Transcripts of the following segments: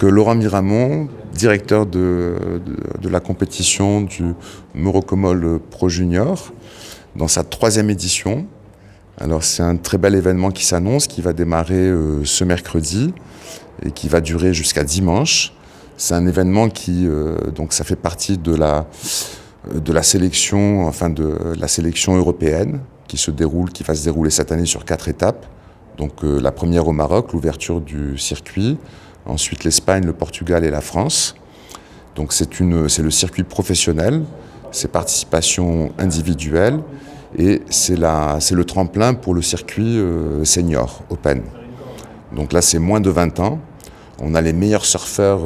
Laurent Miramont, directeur de la compétition du Morocomol Pro Junior, dans sa 3e édition. Alors c'est un très bel événement qui s'annonce, qui va démarrer ce mercredi et qui va durer jusqu'à dimanche. C'est un événement qui, donc ça fait partie de la sélection, enfin de la sélection européenne qui va se dérouler cette année sur 4 étapes. Donc la première au Maroc, l'ouverture du circuit, ensuite l'Espagne, le Portugal et la France. Donc c'est le circuit professionnel, c'est participation individuelle et c'est le tremplin pour le circuit senior, open. Donc là c'est moins de 20 ans, on a les meilleurs surfeurs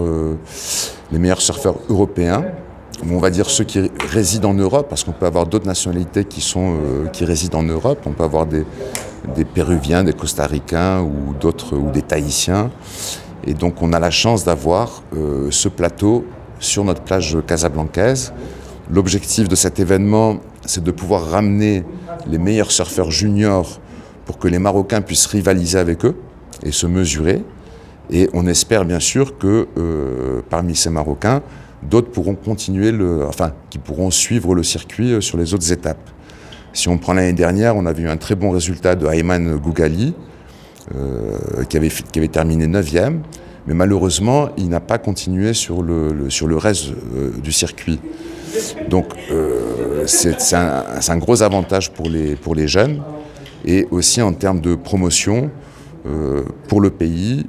européens, on va dire ceux qui résident en Europe, parce qu'on peut avoir d'autres nationalités qui résident en Europe, on peut avoir des Péruviens, des Costaricains ou des Tahitiens. Et donc on a la chance d'avoir ce plateau sur notre plage casablancaise. L'objectif de cet événement, c'est de pouvoir ramener les meilleurs surfeurs juniors pour que les Marocains puissent rivaliser avec eux et se mesurer. Et on espère bien sûr que parmi ces Marocains, d'autres pourront qui pourront suivre le circuit sur les autres étapes. Si on prend l'année dernière, on avait eu un très bon résultat de Ayman Gougali, qui avait terminé 9e, mais malheureusement, il n'a pas continué sur le reste du circuit. Donc c'est un gros avantage pour les jeunes, et aussi en termes de promotion, pour le pays,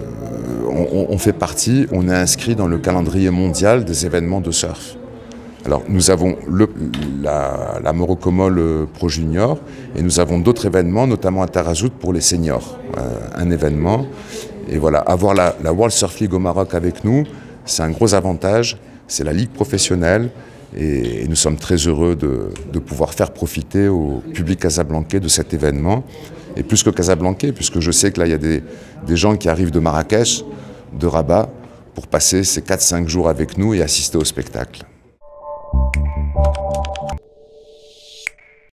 on fait partie, on est inscrit dans le calendrier mondial des événements de surf. Alors nous avons la Morocomol Pro Junior et nous avons d'autres événements, notamment à Tarazout pour les seniors, un événement. Et voilà, avoir la World Surf League au Maroc avec nous, c'est un gros avantage, c'est la ligue professionnelle et nous sommes très heureux de pouvoir faire profiter au public casablancais de cet événement. Et plus que casablancais, puisque je sais que là il y a des gens qui arrivent de Marrakech, de Rabat, pour passer ces 4-5 jours avec nous et assister au spectacle.